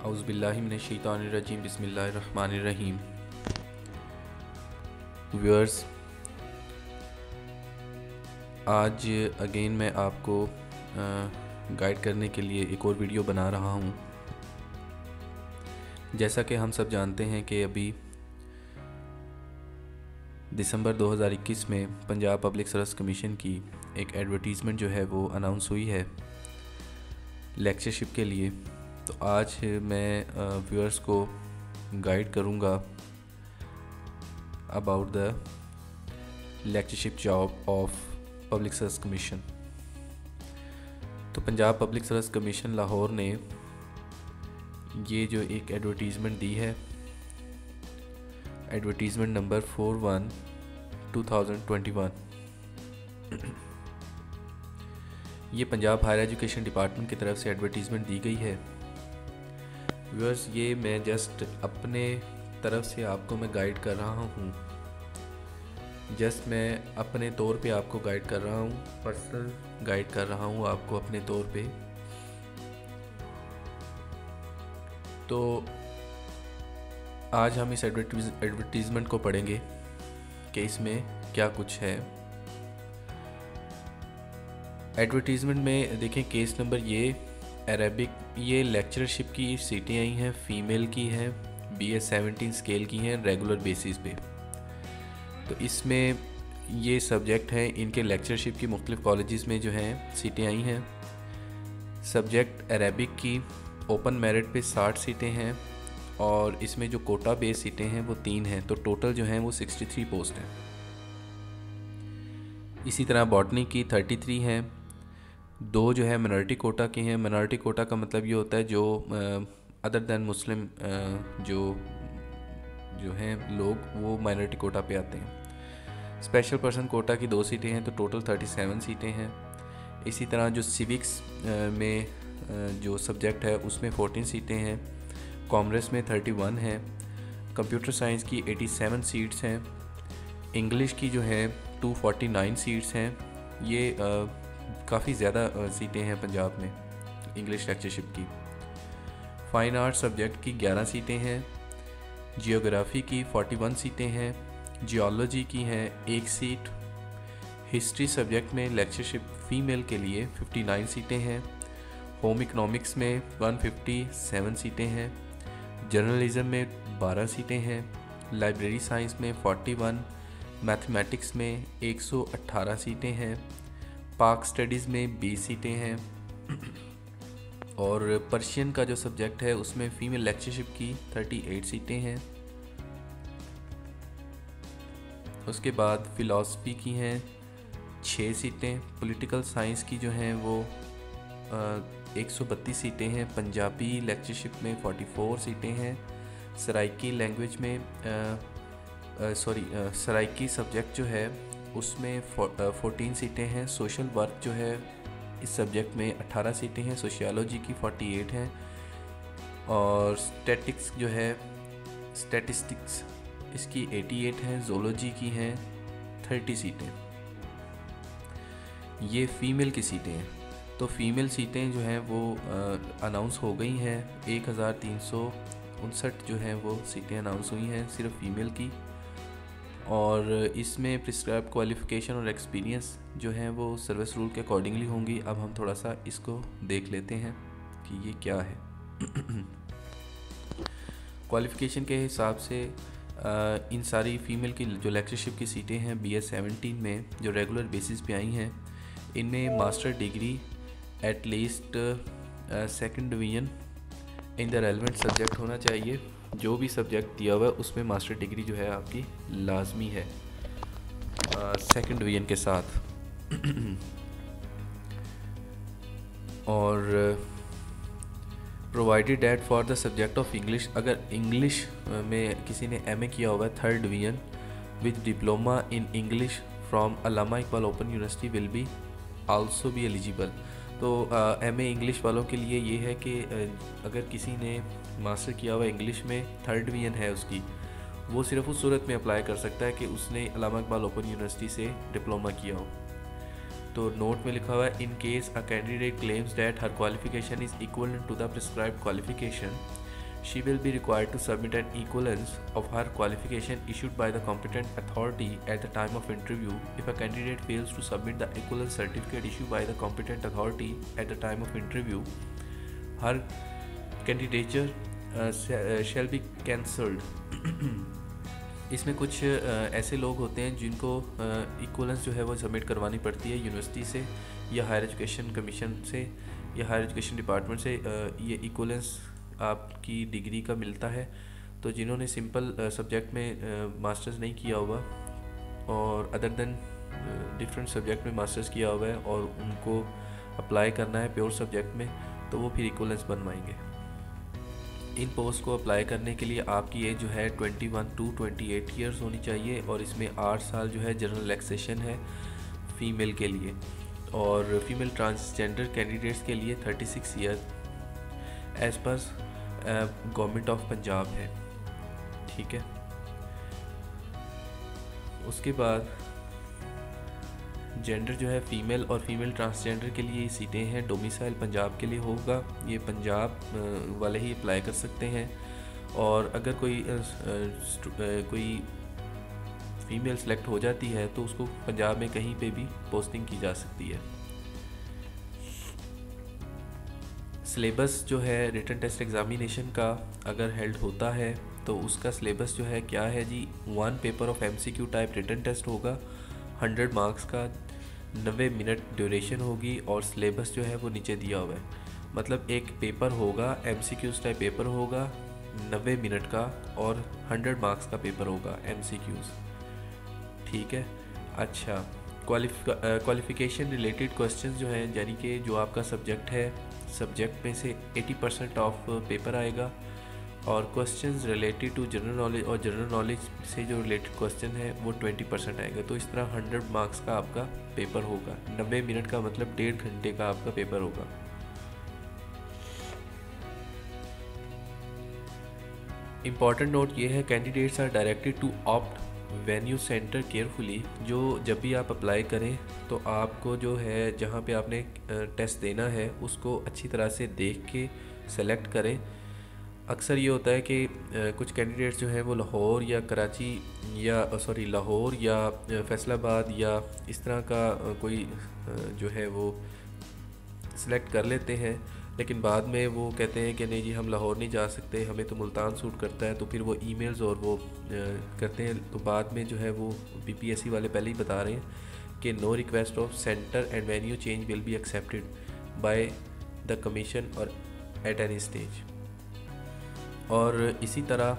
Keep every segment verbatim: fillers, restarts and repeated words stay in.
औज़ुबिल्लाहि मिनश्शैतानिर्रजीम बिस्मिल्लाहिर्रहमानिर्रहीम। व्यूअर्स, आज अगेन मैं आपको गाइड करने के लिए एक और वीडियो बना रहा हूँ। जैसा कि हम सब जानते हैं कि अभी दिसंबर दो हज़ार इक्कीस में पंजाब पब्लिक सर्विस कमीशन की एक एडवर्टीज़मेंट जो है वो अनाउंस हुई है लेक्चरशिप के लिए। तो आज मैं व्यूअर्स को गाइड करूँगा about the lectureship job of public service commission. तो Punjab public service commission Lahore ने ये जो एक एडवर्टीज़मेंट दी है, advertisement number four one two thousand twenty one, ये पंजाब हायर एजुकेशन डिपार्टमेंट की तरफ से एडवर्टीज़मेंट दी गई है। व्यूअर्स, ये मैं जस्ट अपने तरफ से आपको मैं गाइड कर रहा हूँ, जस्ट मैं अपने तौर पे आपको गाइड कर रहा हूँ, पर्सनल गाइड कर रहा हूँ आपको अपने तौर पे। तो आज हम इस एडवर्टीज़मेंट को पढ़ेंगे कि इसमें क्या कुछ है। एडवर्टीज़मेंट में देखें केस नंबर ये अरेबिक, ये लेक्चरशिप की सीटें आई हैं, फ़ीमेल की हैं, बी एस सेवनटीन स्केल की हैं रेगुलर बेसिस पे। तो इसमें ये सब्जेक्ट हैं, इनके लेक्चरशिप की मुख्तलिफ़ कॉलेजेस में जो हैं सीटें आई हैं। सब्जेक्ट अरेबिक की ओपन मेरिट पे साठ सीटें हैं और इसमें जो कोटा बेस सीटें हैं वो तीन हैं, तो टोटल जो हैं वो सिक्सटी थ्री पोस्ट हैं। इसी तरह बॉटनी की थर्टी थ्री हैं, दो जो है मिनॉरिटी कोटा के हैं। मिनॉरिटी कोटा का मतलब ये होता है जो अदर दैन मुस्लिम जो जो हैं लोग वो माइनॉरिटी कोटा पे आते हैं। स्पेशल पर्सन कोटा की दो सीटें हैं, तो टोटल थर्टी सेवन सीटें हैं। इसी तरह जो सिविक्स में जो सब्जेक्ट है उसमें फोर्टीन सीटें हैं, कॉमर्स में थर्टी वन हैं, कंप्यूटर साइंस की एटी सेवन सीट्स हैं, इंग्लिश की जो है टू फोर्टी नाइन सीट्स हैं। ये काफ़ी ज़्यादा सीटें हैं पंजाब में इंग्लिश लेक्चरशिप की। फ़ाइन आर्ट सब्जेक्ट की ग्यारह सीटें हैं, जियोग्राफ़ी की फोर्टी वन सीटें हैं, जियोलॉजी की हैं एक सीट, हिस्ट्री सब्जेक्ट में लेक्चरशिप फ़ीमेल के लिए फिफ्टी नाइन सीटें हैं, होम इकोनॉमिक्स में वन फिफ्टी सेवन सीटें हैं, जर्नलिज़म में बारह सीटें हैं, लाइब्रेरी साइंस में फोर्टी वन, मैथमेटिक्स में एक सौ अट्ठारह सीटें हैं, पाक स्टडीज़ में बीस सीटें हैं और पर्शियन का जो सब्जेक्ट है उसमें फ़ीमेल लेक्चरशिप की अड़तीस सीटें हैं। उसके बाद फ़िलासफ़ी की हैं छः सीटें, पॉलिटिकल साइंस की जो हैं वो एक सौ बत्तीस सीटें हैं, पंजाबी लेक्चरशिप में चौवालीस सीटें हैं, सराइकी लैंग्वेज में सॉरी सराइकी सब्जेक्ट जो है उसमें फोर्टीन सीटें हैं, सोशल वर्क जो है इस सब्जेक्ट में अठारह सीटें हैं, सोशियोलॉजी की अड़तालीस हैं और स्टैटिक्स जो है स्टैटिस्टिक्स इसकी अठासी हैं, जोलॉजी की हैं तीस सीटें। ये फ़ीमेल की सीटें हैं। तो फ़ीमेल सीटें जो हैं वो अनाउंस हो गई हैं, एक हज़ार तीन सौ उनसठ जो हैं वो सीटें अनाउंस हुई हैं सिर्फ फ़ीमेल की। और इसमें प्रिस्क्राइब क्वालिफ़िकेशन और एक्सपीरियंस जो है वो सर्विस रूल के अकॉर्डिंगली होंगी। अब हम थोड़ा सा इसको देख लेते हैं कि ये क्या है। क्वालिफ़िकेशन के हिसाब से आ, इन सारी फ़ीमेल की जो लेक्चरशिप की सीटें हैं बी एस सेवनटीन में जो रेगुलर बेसिस पे आई हैं, इनमें master degree at least second division in the relevant subject होना चाहिए। जो भी सब्जेक्ट दिया हुआ है उसमें मास्टर डिग्री जो है आपकी लाजमी है सेकंड डिवीज़न के साथ। और provided that for the subject of English, अगर इंग्लिश में किसी ने एमए किया हुआ है third division with diploma in English from Allama Iqbal open university will be also be eligible. तो एमए इंग्लिश वालों के लिए ये है कि अगर किसी ने मास्टर किया हुआ इंग्लिश में थर्ड डिवीज़न है उसकी, वो सिर्फ उस सूरत में अप्लाई कर सकता है कि उसने अल्लामा इकबाल ओपन यूनिवर्सिटी से डिप्लोमा किया हो। तो नोट में लिखा हुआ है, in case a candidate claims that her qualification is equal to the prescribed qualification She will be required to submit an equivalence of her qualification issued by the competent authority at the time of interview. If a candidate fails to submit the equivalence certificate issued by the competent authority at the time of interview, her candidature uh, shall be cancelled. इसमें कुछ uh, ऐसे लोग होते हैं जिनको equivalence uh, जो है वो सबमिट करवानी पड़ती है यूनिवर्सिटी से या हायर एजुकेशन कमीशन से या हायर एजुकेशन डिपार्टमेंट से. uh, ये इक्वलेंस आपकी डिग्री का मिलता है. तो जिन्होंने सिंपल सब्जेक्ट में मास्टर्स नहीं किया हुआ और अदर देन डिफरेंट सब्जेक्ट में मास्टर्स किया हुआ है और उनको अप्लाई करना है प्योर सब्जेक्ट में, तो वो फिर इक्वलेंस बनवाएंगे. इन पोस्ट को अप्लाई करने के लिए आपकी एज जो है इक्कीस टू अट्ठाईस ईयर्स होनी चाहिए और इसमें आठ साल जो है जनरल रिलैक्सेशन है फ़ीमेल के लिए और फीमेल ट्रांसजेंडर कैंडिडेट्स के लिए छत्तीस ईयर एज पर गवर्नमेंट ऑफ पंजाब है. ठीक है. उसके बाद जेंडर जो है फ़ीमेल और फीमेल ट्रांसजेंडर के लिए सीटें हैं. डोमिसाइल पंजाब के लिए होगा. ये पंजाब वाले ही अप्लाई कर सकते हैं और अगर कोई कोई फ़ीमेल सेलेक्ट हो जाती है तो उसको पंजाब में कहीं पे भी पोस्टिंग की जा सकती है. सिलेबस जो है रिटन टेस्ट एग्ज़ामिनेशन का अगर हेल्ड होता है तो उसका सिलेबस जो है क्या है जी. One paper of MCQ type written test होगा हंड्रेड मार्क्स का, नब्बे मिनट ड्यूरेशन होगी और सिलेबस जो है वो नीचे दिया हुआ है. मतलब एक पेपर होगा एमसीक्यूज़ टाइप पेपर होगा नब्बे मिनट का और हंड्रेड मार्क्स का पेपर होगा एमसीक्यूज़. ठीक है. अच्छा, क्वालिफिकेशन रिलेटेड क्वेश्चंस जो हैं यानी कि जो आपका सब्जेक्ट है सब्जेक्ट में से अस्सी परसेंट ऑफ पेपर आएगा और questions related to general knowledge और जनरल नॉलेज से जो रिलेटेड क्वेश्चन है वो बीस परसेंट आएगा. तो इस तरह हंड्रेड मार्क्स का आपका पेपर होगा. नब्बे मिनट का मतलब डेढ़ घंटे का आपका पेपर होगा. इम्पॉर्टेंट नोट ये है, candidates are directed to opt venue centre carefully. जो जब भी आप अप्लाई करें तो आपको जो है जहाँ पे आपने टेस्ट देना है उसको अच्छी तरह से देख के सेलेक्ट करें. अक्सर ये होता है कि कुछ कैंडिडेट्स जो हैं वो लाहौर या कराची या सॉरी लाहौर या फैसलाबाद या इस तरह का कोई जो है वो सिलेक्ट कर लेते हैं, लेकिन बाद में वो कहते हैं कि नहीं जी हम लाहौर नहीं जा सकते, हमें तो मुल्तान सूट करता है. तो फिर वो ईमेल्स और वो करते हैं. तो बाद में जो है वो बीपीएससी वाले पहले ही बता रहे हैं कि no request of centre and venue change will be accepted by the commission और एट एनी स्टेज. और इसी तरह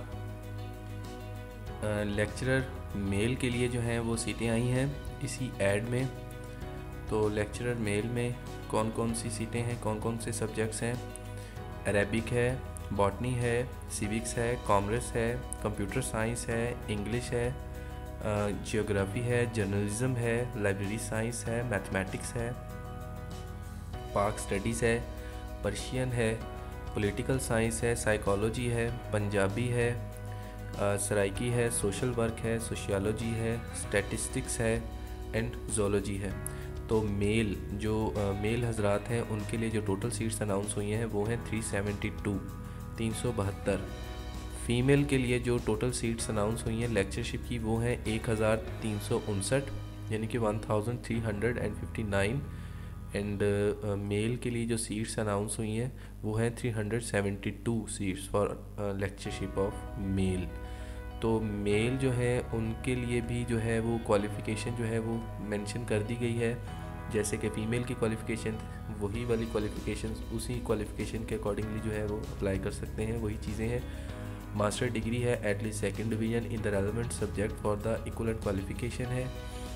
लेक्चरर मेल के लिए जो हैं वो सीटें आई हैं इसी ऐड में. तो लेक्चरर मेल में कौन कौन सी सीटें हैं, कौन कौन से सब्जेक्ट्स हैं. अरेबिक है, बॉटनी है, सिविक्स है, कॉमर्स है, कंप्यूटर साइंस है, इंग्लिश है, जियोग्राफी है, जर्नलिज्म है, लाइब्रेरी साइंस है, मैथमेटिक्स है, पाक स्टडीज़ है, पर्शियन है, पॉलिटिकल साइंस है, साइकोलॉजी है, पंजाबी है, सराइकी है, सोशल वर्क है, सोशियोलॉजी है, स्टैटिस्टिक्स है एंड जोलॉजी है. तो मेल जो आ, मेल हजरात हैं उनके लिए जो टोटल सीट्स अनाउंस हुई हैं वो हैं तीन सौ बहत्तर तीन सौ बहत्तर. फ़ीमेल के लिए जो टोटल सीट्स अनाउंस हुई हैं लेक्चरशिप की वो हैं एक हज़ार तीन सौ उनसठ यानी कि one thousand three hundred and fifty nine. And male के लिए जो सीट्स अनाउंस हुई हैं वो हैं three hundred seventy two seats for lectureship of male. तो मेल जो है उनके लिए भी जो है वो क्वालिफ़िकेशन जो है वो मेंशन कर दी गई है. जैसे कि फ़ीमेल की क्वालिफ़िकेशन वही वाली क्वालिफ़िकेशन उसी क्वालिफ़िकेशन के अकॉर्डिंगली जो है वो अप्लाई कर सकते हैं, वही चीज़ें हैं. मास्टर डिग्री है at least second division in the relevant subject for the equivalent qualification है.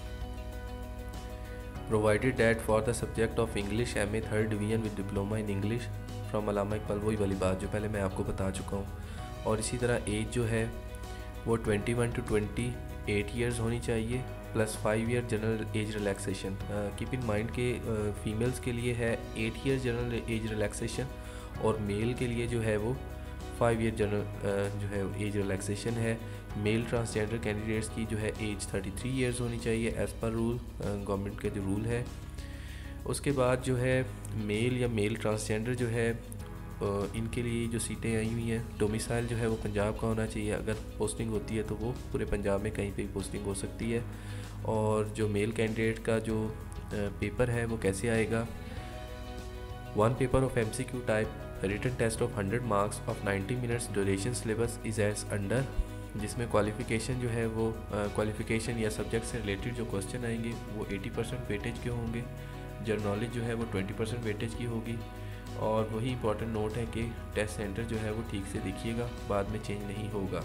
Provided that for the subject of English M A third division with diploma in English from Allama Iqbal. वही वाली बात जो पहले मैं आपको बता चुका हूँ. और इसी तरह एज जो है वो इक्कीस टू अट्ठाईस ईयर्स होनी चाहिए plus five year general age relaxation. Keep in mind के फीमेल्स के लिए है eight year general age relaxation और मेल के लिए जो है वो फाइव ईयर जनरल जो है एज रिलैक्सेशन है. मेल ट्रांसजेंडर कैंडिडेट्स की जो है एज थर्टी थ्री ईयर्स होनी चाहिए एज़ पर रूल, गवर्नमेंट का जो रूल है. उसके बाद जो है मेल या मेल ट्रांसजेंडर जो है इनके लिए जो सीटें आई हुई हैं, डोमिसाइल जो है वो पंजाब का होना चाहिए। अगर पोस्टिंग होती है तो वो पूरे पंजाब में कहीं पे भी पोस्टिंग हो सकती है। और जो मेल कैंडिडेट का जो पेपर है वो कैसे आएगा, one paper of M C Q type written test of hundred marks of ninety minutes duration syllabus is as under, जिसमें क्वालिफ़िकेशन जो है वो क्वालिफ़िकेशन या सब्जेक्ट से रिलेटेड जो क्वेश्चन आएंगे वो एटी परसेंट वेटेज के होंगे। जनरल नॉलेज जो है वो ट्वेंटी परसेंट वेटेज की होगी। और वही इंपॉर्टेंट नोट है कि टेस्ट सेंटर जो है वो ठीक से देखिएगा, बाद में चेंज नहीं होगा।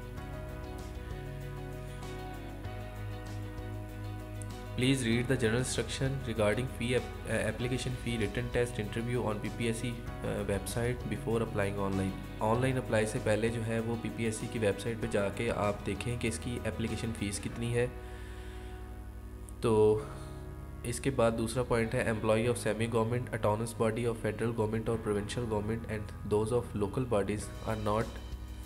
Please read the general instruction regarding fee uh, application fee written test interview on P P S C uh, website before applying online. Online apply से पहले जो है वो P P S C की वेबसाइट पे जाके आप देखें कि इसकी एप्लीकेशन फ़ीस कितनी है। तो इसके बाद दूसरा पॉइंट है employee of semi government autonomous body of federal government और provincial government and those of local bodies are not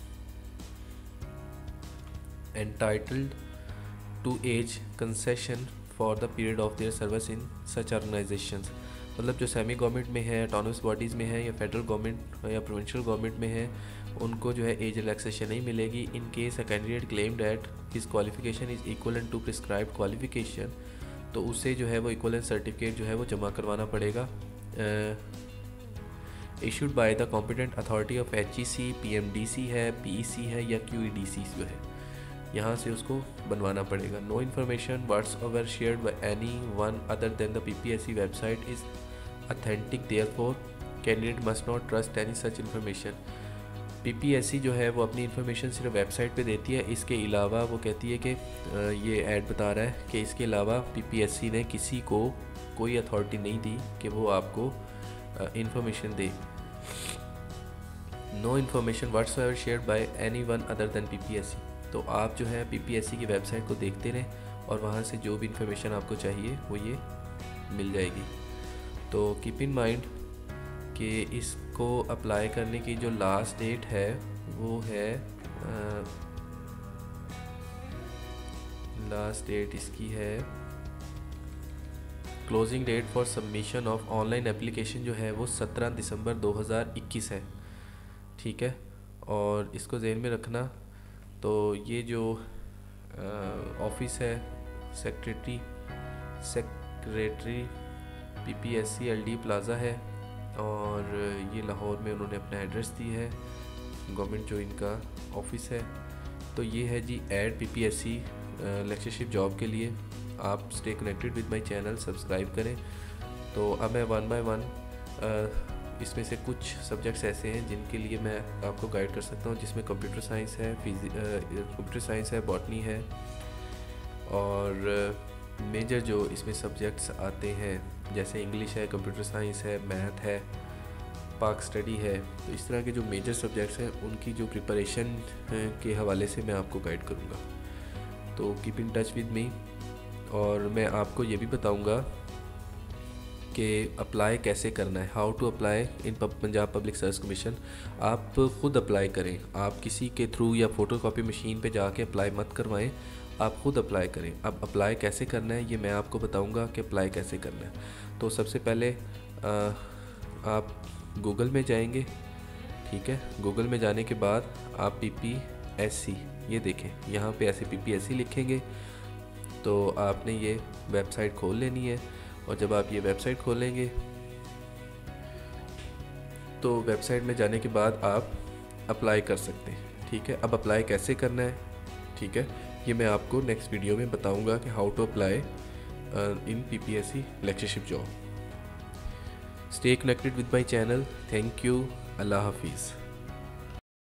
entitled to age concession for the period of their service in such organisations. मतलब जो semi government में है, autonomous bodies में है या federal government या provincial government में है, उनको जो है एज रिलैक्सेशन नहीं मिलेगी। In case a candidate claim that his qualification is equivalent to prescribed qualification, तो उससे जो है वो इक्वलेंस सर्टिफिकेट जो है वो जमा करवाना पड़ेगा। Issued by the competent authority of H E C, P M D C है, पी ई सी है या क्यू ई डी सी जो है, यहाँ से उसको बनवाना पड़ेगा। No information whatsoever shared by anyone other than the P P S C website is authentic, therefore candidate must not trust any such information. P P S C जो है वो अपनी इन्फॉर्मेशन सिर्फ website पे देती है। इसके अलावा वो कहती है कि ये ऐड बता रहा है कि इसके अलावा पी पी एस सी ने किसी को कोई अथॉरिटी नहीं दी कि वो आपको इन्फॉर्मेशन दे। No information words ever shared by anyone other than P P S C. तो आप जो है पी पी एस सी की वेबसाइट को देखते रहें और वहाँ से जो भी इन्फॉर्मेशन आपको चाहिए वो ये मिल जाएगी। तो कीप इन माइंड कि इसको अप्लाई करने की जो लास्ट डेट है वो है लास्ट डेट इसकी है closing date for submission of online application जो है वो सत्रह दिसंबर दो हज़ार इक्कीस है। ठीक है, और इसको ज़हन में रखना। तो ये जो ऑफिस है secretary secretary P P S C L D plaza है और ये लाहौर में उन्होंने अपना एड्रेस दी है, गवर्नमेंट जो इनका ऑफिस है। तो ये है जी ad P P S C lectureship job के लिए। आप stay connected with my channel, subscribe करें। तो अब मैं वन बाय वन इसमें से कुछ सब्जेक्ट्स ऐसे हैं जिनके लिए मैं आपको गाइड कर सकता हूँ, जिसमें कंप्यूटर साइंस है, फिज़ि कंप्यूटर साइंस है, बॉटनी है और मेजर जो इसमें सब्जेक्ट्स आते हैं जैसे इंग्लिश है, कंप्यूटर साइंस है, मैथ है, पाक स्टडी है। तो इस तरह के जो मेजर सब्जेक्ट्स हैं उनकी जो प्रिपरेशन के हवाले से मैं आपको गाइड करूँगा। तो keep in touch with me. और मैं आपको ये भी बताऊँगा कि अप्लाई कैसे करना है, how to apply in Punjab public service commission. आप खुद अप्लाई करें, आप किसी के थ्रू या फ़ोटोकॉपी मशीन पे जाके अप्लाई मत करवाएं, आप खुद अप्लाई करें। अब अप्लाई कैसे करना है ये मैं आपको बताऊंगा कि अप्लाई कैसे करना है। तो सबसे पहले आ, आप गूगल में जाएंगे। ठीक है, गूगल में जाने के बाद आप पी पी एस सी ये देखें, यहाँ पे ऐसे पी पी एस सी लिखेंगे तो आपने ये वेबसाइट खोल लेनी है। और जब आप ये वेबसाइट खोलेंगे तो वेबसाइट में जाने के बाद आप अप्लाई कर सकते हैं। ठीक है, अब अप्लाई कैसे करना है, ठीक है, ये मैं आपको नेक्स्ट वीडियो में बताऊंगा कि how to apply in P P S C lectureship job. Stay connected with my channel. Thank you. अल्लाह हाफिज़।